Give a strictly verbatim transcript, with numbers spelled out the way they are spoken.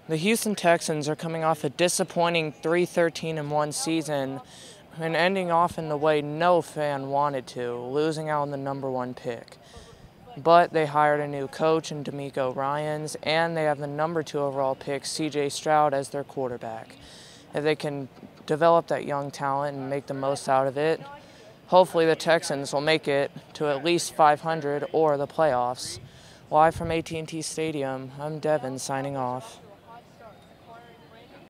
The Houston Texans are coming off a disappointing three thirteen and one season and ending off in the way no fan wanted to, losing out on the number one pick. But they hired a new coach in D'Amico Ryans, and they have the number two overall pick, C J Stroud, as their quarterback. If they can develop that young talent and make the most out of it, hopefully the Texans will make it to at least five hundred or the playoffs. Live from A T and T Stadium, I'm Devin signing off.